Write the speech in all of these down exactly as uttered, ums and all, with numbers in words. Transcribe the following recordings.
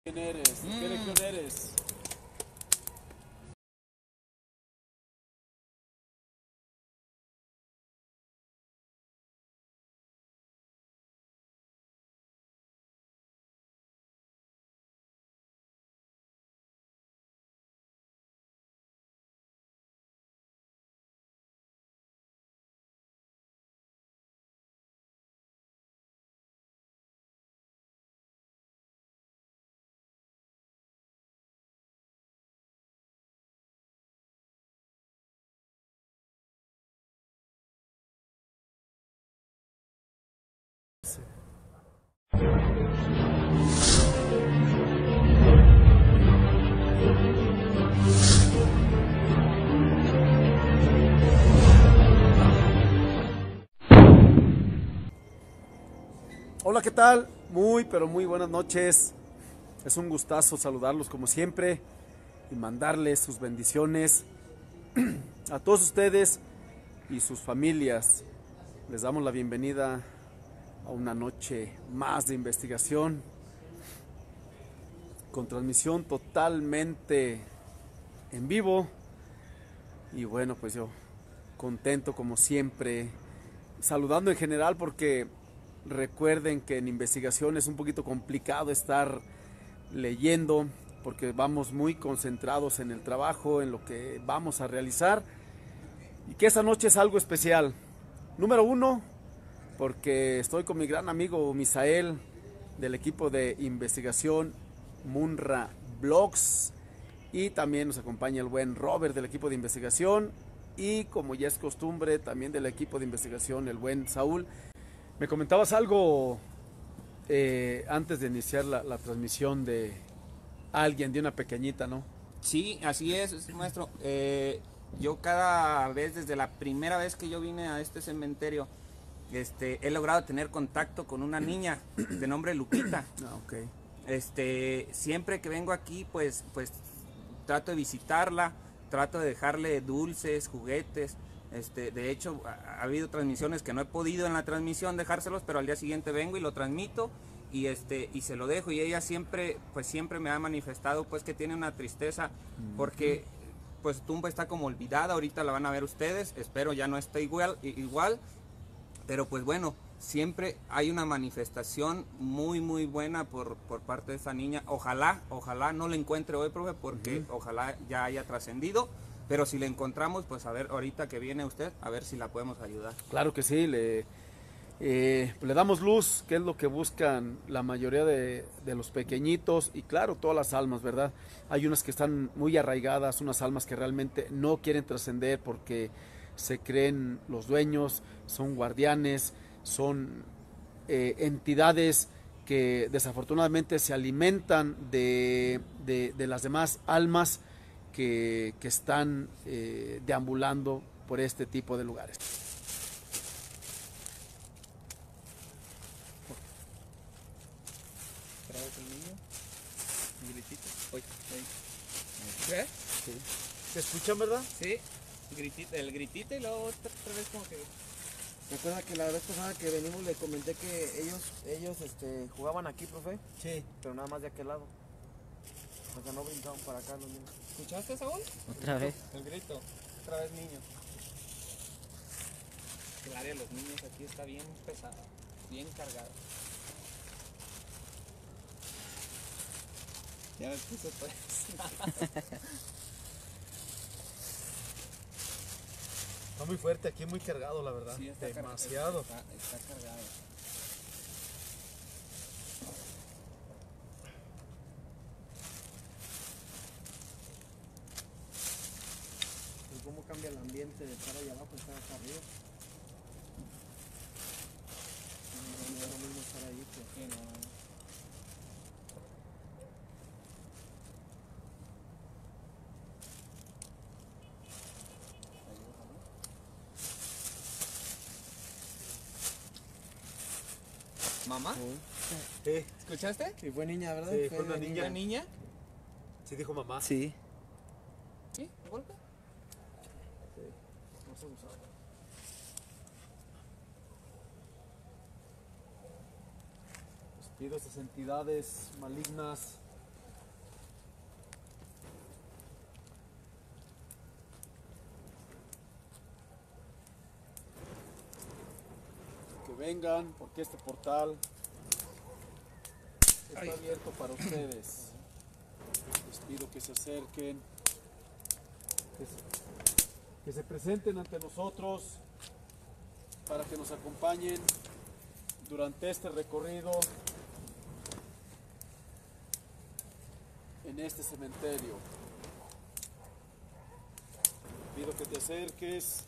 ¿Quién eres? ¿De qué región eres? Hola, ¿qué tal? Muy, pero muy buenas noches. Es un gustazo saludarlos como siempre y mandarles sus bendiciones a todos ustedes y sus familias. Les damos la bienvenida a una noche más de investigación con transmisión totalmente en vivo. Y bueno, pues yo contento como siempre, saludando en general porque recuerden que en investigación es un poquito complicado estar leyendo porque vamos muy concentrados en el trabajo, en lo que vamos a realizar y que esa noche es algo especial. Número uno, porque estoy con mi gran amigo Misael del equipo de investigación Munra Blogs y también nos acompaña el buen Robert del equipo de investigación y como ya es costumbre también del equipo de investigación el buen Saúl. Me comentabas algo eh, antes de iniciar la, la transmisión de alguien, de una pequeñita, ¿no? Sí, así es, maestro. Eh, yo cada vez, desde la primera vez que yo vine a este cementerio, este, he logrado tener contacto con una niña de nombre Luquita. Ah, ok. Este, siempre que vengo aquí, pues, pues trato de visitarla, trato de dejarle dulces, juguetes. Este, de hecho, ha, ha habido transmisiones que no he podido en la transmisión dejárselos, pero al día siguiente vengo y lo transmito y este y se lo dejo y ella siempre pues siempre me ha manifestado pues que tiene una tristeza porque pues Tumba está como olvidada, ahorita la van a ver ustedes, espero ya no esté igual igual, pero pues bueno, siempre hay una manifestación muy muy buena por, por parte de esa niña. Ojalá, ojalá no la encuentre hoy, profe, porque uh-huh. ojalá ya haya trascendido. Pero si la encontramos, pues a ver, ahorita que viene usted, a ver si la podemos ayudar. Claro que sí, le, eh, le damos luz, que es lo que buscan la mayoría de, de los pequeñitos y claro, todas las almas, ¿verdad? Hay unas que están muy arraigadas, unas almas que realmente no quieren trascender porque se creen los dueños, son guardianes, son eh, entidades que desafortunadamente se alimentan de, de, de las demás almas que, que están eh, deambulando por este tipo de lugares. ¿Qué? Sí. ¿Se escuchan, verdad? Sí, gritito, el gritito y luego otra, otra vez como que... Recuerda que la vez pasada que venimos le comenté que ellos ellos este, jugaban aquí, profe. Sí. Pero nada más de aquel lado. O sea, no brincaban para acá los niños. ¿Escuchaste, Saúl? Otra vez. El grito. Otra vez niño. El área de los niños aquí está bien pesada, bien cargada. Ya me puse pues. Está muy fuerte, aquí muy cargado, la verdad. Sí, está demasiado. Está, está cargado. ¿Y cómo cambia el ambiente de estar allá abajo y estar acá arriba? No, no es lo mismo estar ahí que Sí, no. ¿Mamá? Sí. ¿Escuchaste? Y fue niña, ¿verdad? Sí, fue una niña. ¿Una niña? Sí, dijo mamá. Sí. ¿Sí? ¿De golpe? Sí. No se usaba. Espíritus, entidades malignas vengan porque este portal está Ay. abierto para ustedes. Les pido que se acerquen, que se, que se presenten ante nosotros para que nos acompañen durante este recorrido en este cementerio. Pido que te acerques.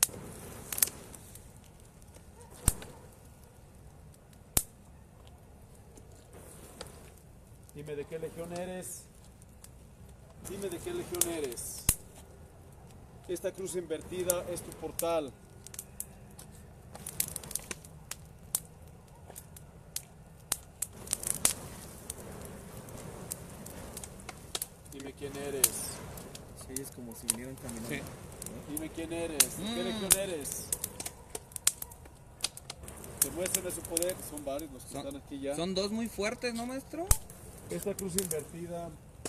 Dime de qué legión eres. Dime de qué legión eres. Esta cruz invertida es tu portal. Dime quién eres. Sí, es como si vinieran caminando. Sí. Dime quién eres. ¿De qué Mm. legión eres? Demuéstrame su poder. Son varios los que Son- están aquí ya. Son dos muy fuertes, ¿no, maestro? Esta cruz invertida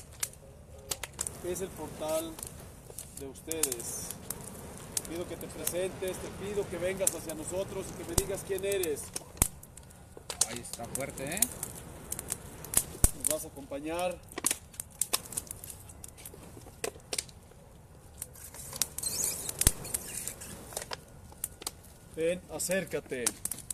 es el portal de ustedes. Te pido que te presentes, te pido que vengas hacia nosotros y que me digas quién eres. Ahí está fuerte, ¿eh? Nos vas a acompañar. Ven, acércate.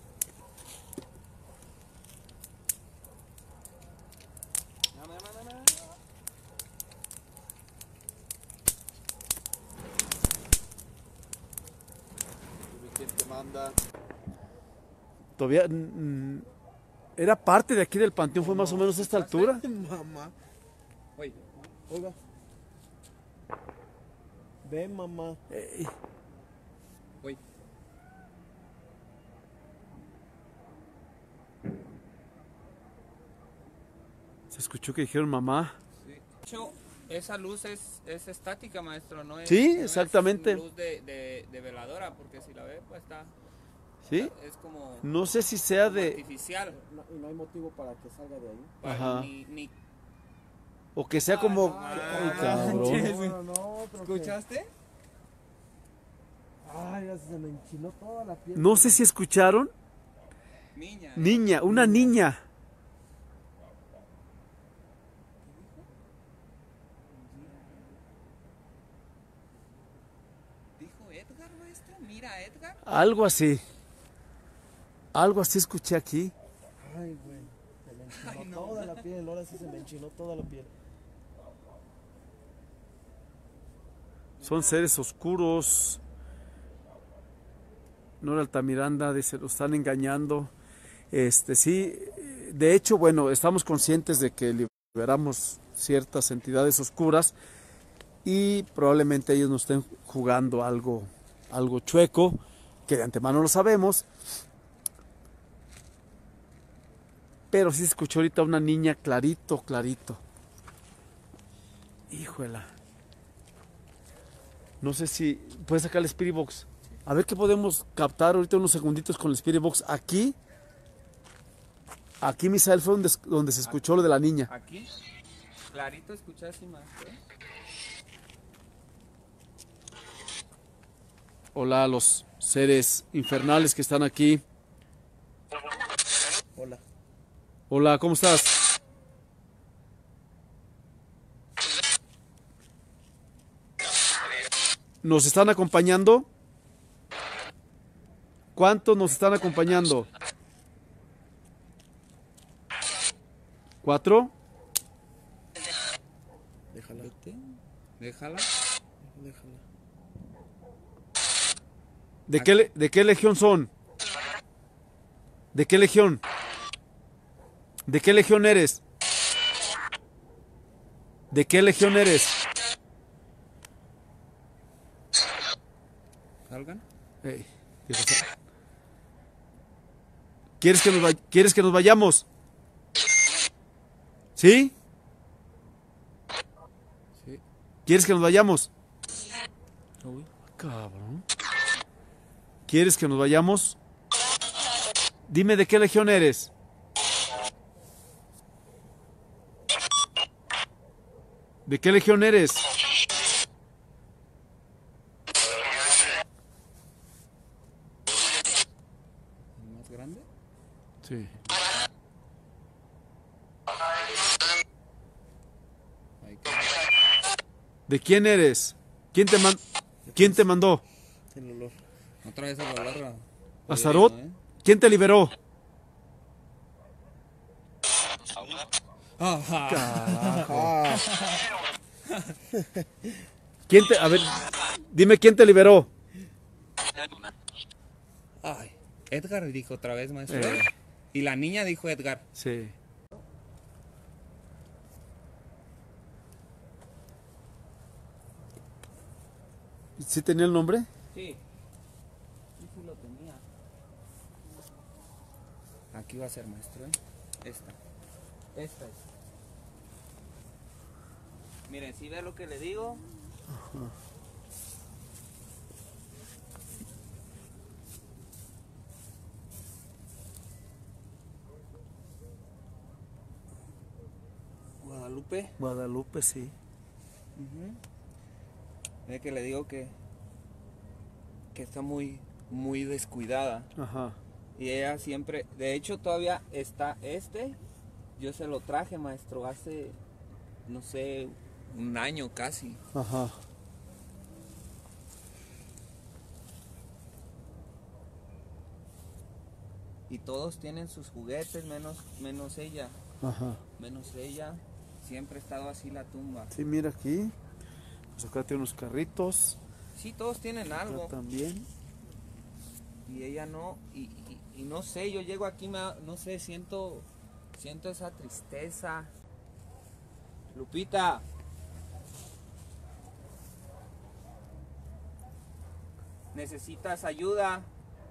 Dime quién te manda. Todavía mm, era parte de aquí del panteón, fue más o menos a esta altura. Mamá. Oye, Oiga. Ven, mamá. Ey, oye. se escuchó que dijeron mamá. Sí. De hecho, esa luz es, es estática, maestro, ¿no? Es, Sí, no exactamente. Es luz de, de, de veladora, porque si la ve, pues está. ¿Sí? Es como, No sé si sea como de... artificial. No- y no hay motivo para que salga de ahí. Para- Ajá. Ni, ni- O que sea como... Ay, Ay, cabrón. No, no, no, pero que- ¿Escuchaste? Ay, ya se me enchinó toda la piel. No sé si escucharon. Niña. ¿eh? Niña, una niña. Dijo Edgar, maestro. Mira, Edgar. Algo así. Algo así escuché aquí. Ay, güey. Se me enchinó Ay, no. toda la piel. Ahora sí se me enchinó toda la piel. Son seres oscuros. Nora Altamiranda dice, lo están engañando. Este, sí, de hecho, bueno, estamos conscientes de que liberamos ciertas entidades oscuras y probablemente ellos nos estén jugando algo, algo chueco, que de antemano lo sabemos. Pero sí se escuchó ahorita una niña clarito, clarito. Híjola. No sé si puedes sacar el Spirit Box. A ver qué podemos captar ahorita unos segunditos con el Spirit Box. Aquí, aquí Misael fue donde, donde se escuchó lo de la niña. Aquí. Clarito escuchaste, maestro. Hola a los seres infernales que están aquí. Hola. Hola, ¿cómo estás? ¿Nos están acompañando? ¿Cuántos nos están acompañando? ¿Cuatro? Déjala. Déjala. Déjala. ¿De qué, le- de qué legión son? ¿De qué legión? ¿De qué legión eres? ¿De qué legión eres? Salgan. Ey, dijo, "Sa- ¿Quieres que nos, vay- ¿Quieres que nos vayamos? ¿Sí? Sí. ¿Quieres que nos vayamos? Uy. Cabrón. ¿Quieres que nos vayamos? Dime de qué legión eres. ¿De qué legión eres? El más grande. Sí. Ahí que- ¿De quién eres? ¿Quién te, man- ¿Quién te mandó? El olor. Otra vez el olor a- ¿Azarot? ¿eh? ¿Quién te liberó? Ajá. Ah, ¿Quién te, a ver, dime quién te liberó? Ay, Edgar dijo otra vez, maestro. Eh. Y la niña dijo Edgar. Sí. ¿Sí tenía el nombre? Sí. Sí, sí lo tenía. Aquí va a ser, maestro, ¿eh? Esta. Esta es. Miren, si ve lo que le digo. Guadalupe. Guadalupe, sí. Ve que le digo que que está muy muy descuidada. Ajá. Y ella siempre, de hecho todavía está este, yo se lo traje, maestro, hace, no sé, un año casi. Ajá. Y todos tienen sus juguetes, menos, menos ella, Ajá. menos ella. Siempre ha estado así la tumba. Sí, mira aquí. Pues acá tiene unos carritos. Sí, todos tienen Acá algo. también. Y ella no, y, y- y no sé, yo llego aquí, me, da- no sé, siento, siento esa tristeza. Lupita. ¿Necesitas ayuda?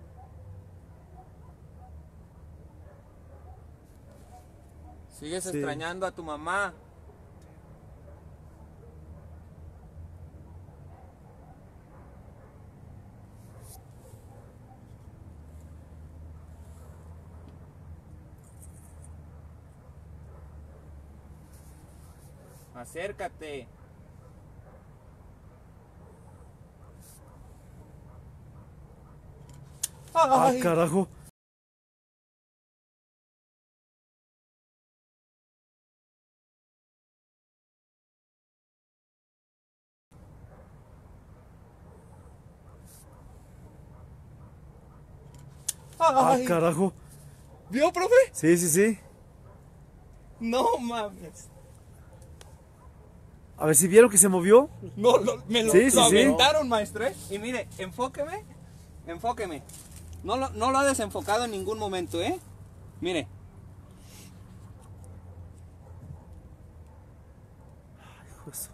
¿Sigues Sí. extrañando a tu mamá? Acércate. Ah, carajo. Ah, Ay, carajo. ¿vio, profe? Sí, sí, sí. No mames. A ver si vieron que se movió. No, lo, me lo, Sí, sí, lo sí. aventaron, maestro, ¿eh? Y mire, enfóqueme, enfóqueme. No lo, no lo ha desenfocado en ningún momento, ¿eh? Mire. Hijo de su-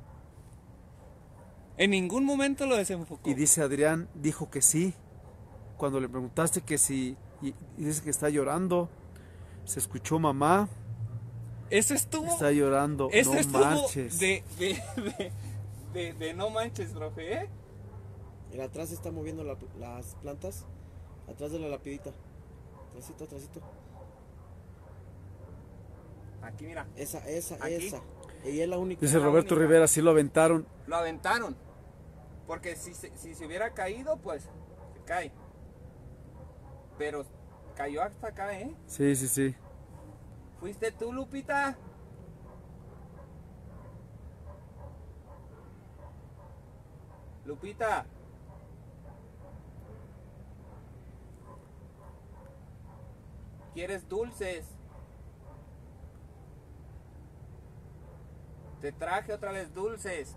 En ningún momento lo desenfocó. Y dice Adrián, dijo que sí. Cuando le preguntaste que sí, y, y dice que está llorando. Se escuchó mamá, Eso estuvo. está llorando. Eso No estuvo manches. de, de, de, de, de no manches, profe, ¿eh? mira, atrás se está moviendo la- las plantas. Atrás de la lapidita. Atrásito, atrásito. Aquí, mira. Esa, esa, Aquí. esa. Ella es la única. Dice la Roberto única. Rivera, sí lo aventaron. Lo aventaron. Porque si se, si se hubiera caído, pues se cae. Pero cayó hasta acá, ¿eh? Sí, sí, sí. ¿Fuiste tú, Lupita? Lupita. ¿Quieres dulces? Te traje otra vez dulces.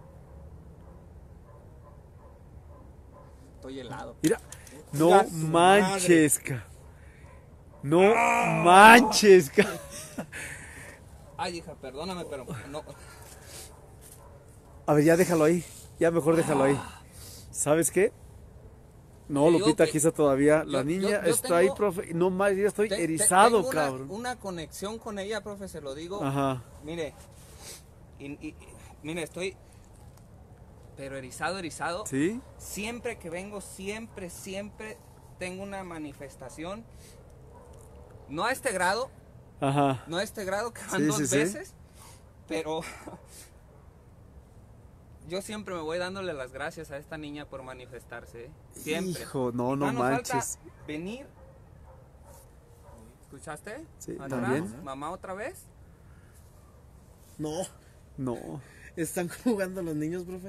Estoy helado. Mira, Chinga no su manches, ca. No manches, ca. Ay, hija, perdóname, pero no. A ver, ya déjalo ahí. Ya mejor déjalo ahí. ¿Sabes qué? No, Te digo Lupita, que aquí está todavía. yo- La niña yo- yo está ahí, tengo- profe. No más, ya estoy Te- te- erizado, tengo una- cabrón. Una conexión con ella, profe, se lo digo. Ajá. Mire, y, y- y- mire, estoy, pero erizado, erizado. ¿Sí? Siempre que vengo, siempre, siempre tengo una manifestación. No a este grado, Ajá. no a este grado que van Sí, dos sí, sí. veces, pero yo siempre me voy dándole las gracias a esta niña por manifestarse, ¿eh? Siempre. Hijo, no, no Ah, nos falta manches. venir ¿Escuchaste? Sí, Atrás, también. mamá otra vez. No, No. están jugando los niños, profe.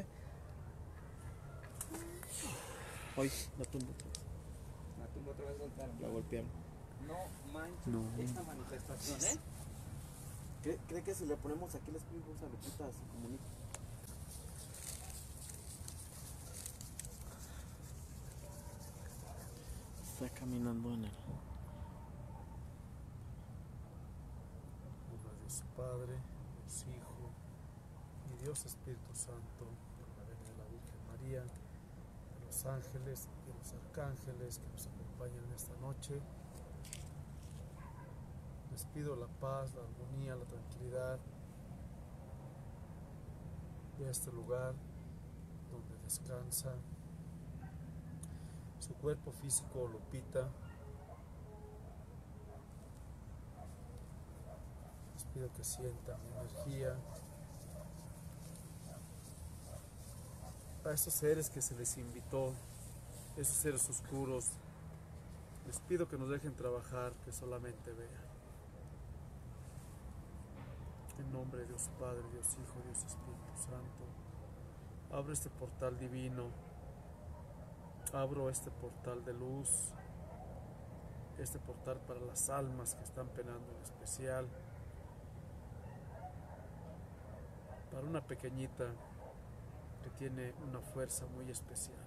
Hoy la tumba otra vez. La tumba otra vez golpearon. La golpearon. No manches No. esta manifestación, ¿eh? ¿Cree, cree que si le ponemos aquí los espíritus a Lupita se comunica? Está caminando en el... Dios Padre, Dios Hijo y Dios Espíritu Santo, por la venia de la Virgen María, de los ángeles y de los arcángeles que nos acompañan en esta noche. Les pido la paz, la armonía, la tranquilidad de este lugar donde descansa su cuerpo físico, Lupita. Les pido que sientan mi energía. A esos seres que se les invitó, esos seres oscuros, les pido que nos dejen trabajar, que solamente vean. En nombre de Dios Padre, Dios Hijo, Dios Espíritu Santo, abro este portal divino, abro este portal de luz, este portal para las almas que están penando en especial, para una pequeñita que tiene una fuerza muy especial.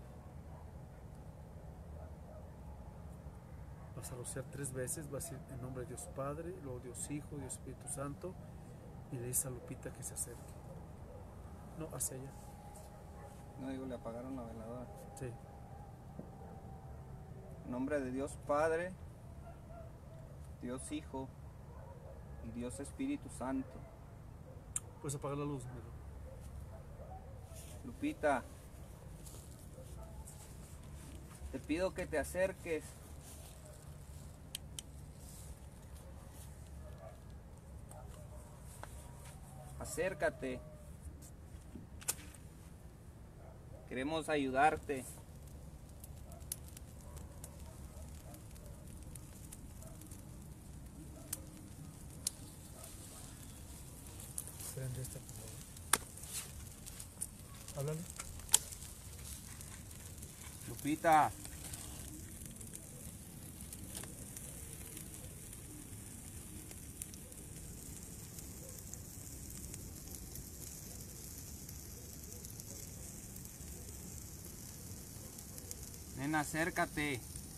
Vas a rociar tres veces, vas a decir en nombre de Dios Padre, luego Dios Hijo, Dios Espíritu Santo, y le dice a Lupita que se acerque. No, hacia allá. No digo, le apagaron la veladora. Sí. En nombre de Dios Padre, Dios Hijo y Dios Espíritu Santo. Puedes apagar la luz, Melo. Lupita, te pido que te acerques. Acércate. Queremos ayudarte. Prende esta, por favor. Háblale. Lupita. Ven, acércate.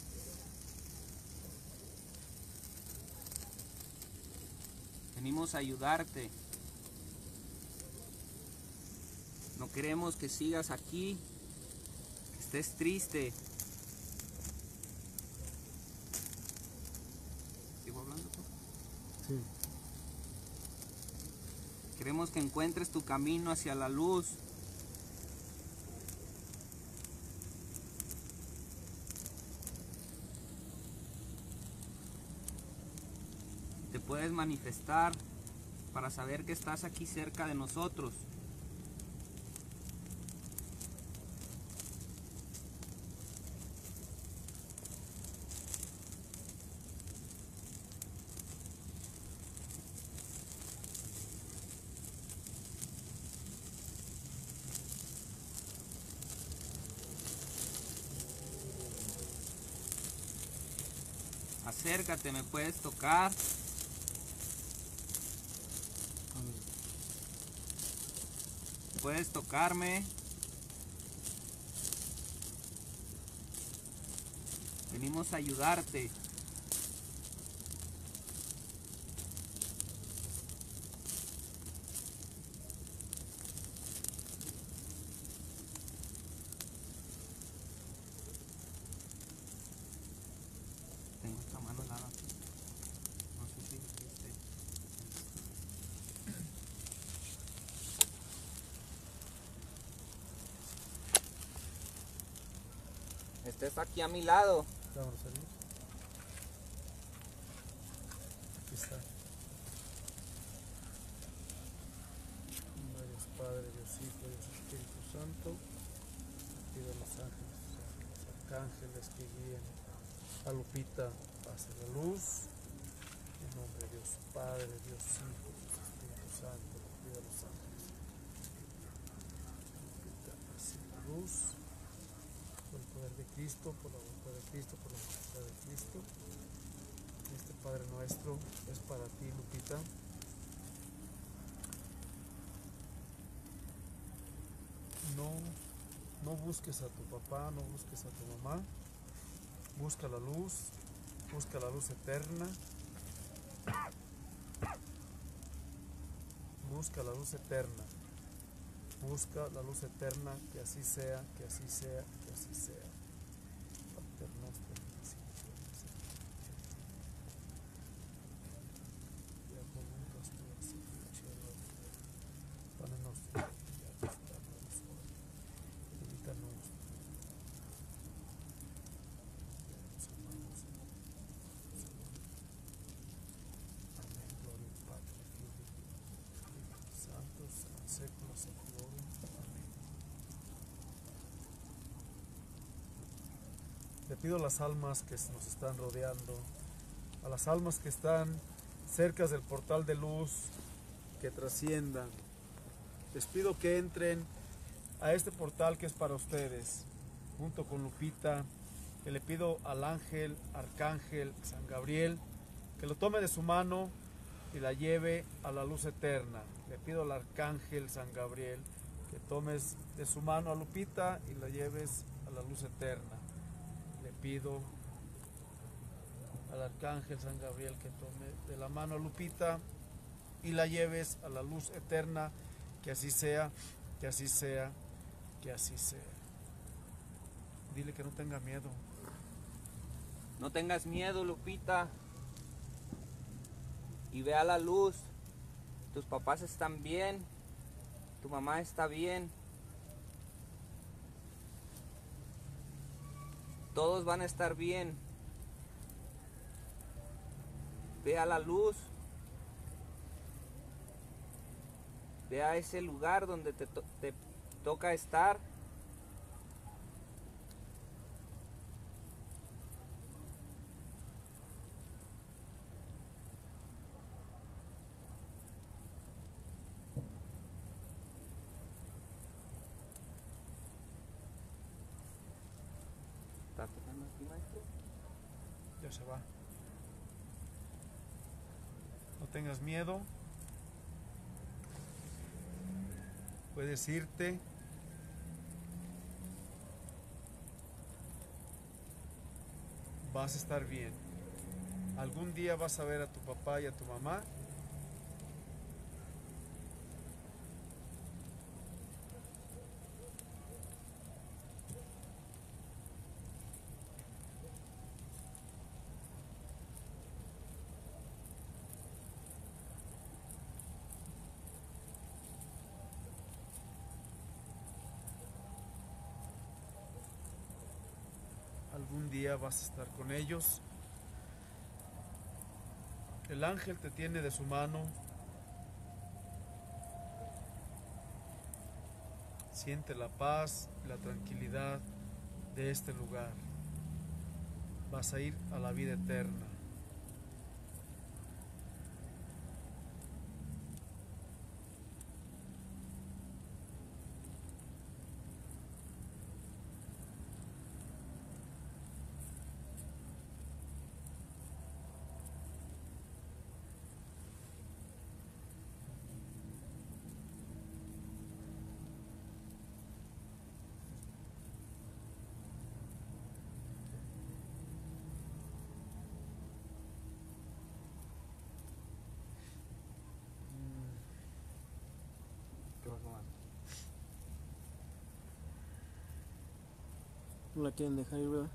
Venimos a ayudarte. No queremos que sigas aquí, que estés triste. ¿Sigo hablando tú? Sí. Queremos que encuentres tu camino hacia la luz. Te puedes manifestar para saber que estás aquí cerca de nosotros. Acércate, me puedes tocar. Puedes tocarme. Venimos a ayudarte. Tengo esta mano helada. No sé si esté. Estés aquí a mi lado. Vamos a salir. Aquí está. En nombre de Dios Padre, Dios Hijo, Dios Espíritu Santo. Pido a los ángeles, a los arcángeles que guíen a Lupita hacia la luz. nombre de Dios Padre, Dios Hijo, Dios Espíritu Santo, Dios de los ángeles. Así la luz, por el poder de Cristo, por la voluntad de Cristo, por la voluntad de Cristo. Este Padre nuestro es para ti, Lupita. No, no busques a tu papá, no busques a tu mamá. Busca la luz, busca la luz eterna. Busca la luz eterna. Busca la luz eterna, que así sea, que así sea, que así sea. Pater noster, Pane nostro, evitanos los hermanos. Amén. Gloria al Padre, al Hijo y al Espíritu Santo, en séculos seclorum. Amén. Le pido a las almas que nos están rodeando, a las almas que están cerca del portal de luz, que trasciendan. Les pido que entren a este portal que es para ustedes, junto con Lupita, que le pido al ángel, arcángel, San Gabriel, que lo tome de su mano y la lleve a la luz eterna. Le pido al arcángel San Gabriel que tomes de su mano a Lupita y la lleves a la luz eterna. Le pido al arcángel San Gabriel que tome de la mano a Lupita y la lleves a la luz eterna. Que así sea, que así sea, que así sea. Dile que no tenga miedo. No tengas miedo, Lupita. Y vea la luz. Tus papás están bien. Tu mamá está bien. Todos van a estar bien. Vea la luz. Ve a ese lugar donde te, to te toca estar. ¿Está tocando aquí, maestro? Ya se va. No tengas miedo. Puedes irte. Vas a estar bien. Algún día vas a ver a tu papá y a tu mamá. Algún día vas a estar con ellos. El ángel te tiene de su mano. Siente la paz y la tranquilidad de este lugar. Vas a ir a la vida eterna. No la quieren dejar ir, ¿verdad?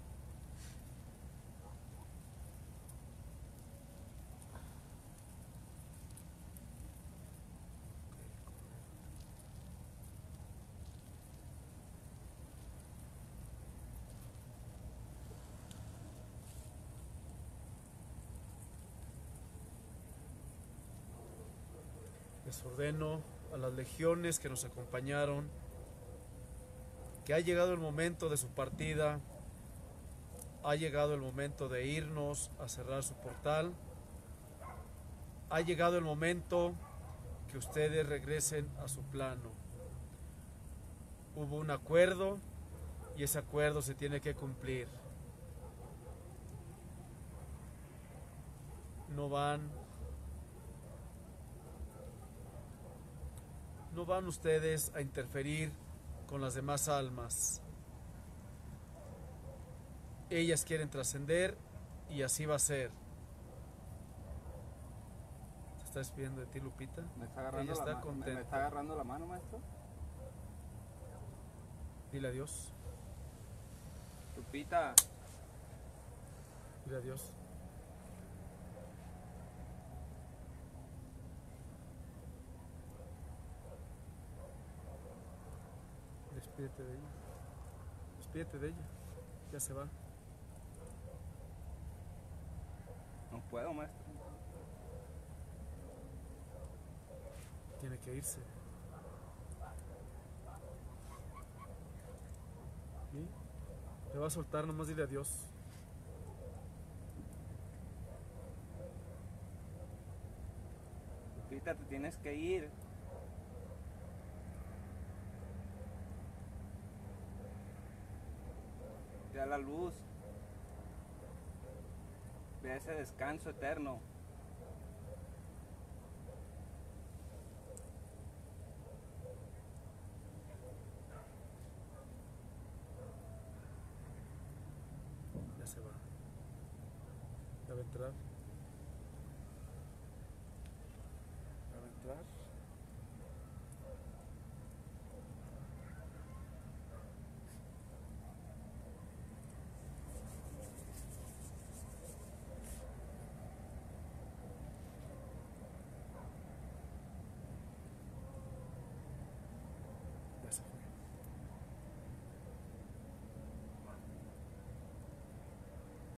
Les ordeno a las legiones que nos acompañaron que ha llegado el momento de su partida, ha llegado el momento de irnos a cerrar su portal. ha llegado el momento que ustedes regresen a su plano. Hubo un acuerdo y ese acuerdo se tiene que cumplir. No van, no van ustedes a interferir con las demás almas. Ellas quieren trascender y así va a ser. ¿Se está despidiendo de ti, Lupita? Me está agarrando, Ella la, está ma- contenta. me, me está agarrando la mano, maestro. Dile adiós. Lupita, Dile adiós. Despídete de ella. Despídete de ella. Ya se va. no puedo, maestro. Tiene que irse. ¿Y? Te va a soltar, nomás dile adiós. Lupita, te tienes que ir. Ve a la luz. Ve a ese descanso eterno. Ya se va. Ya va a entrar.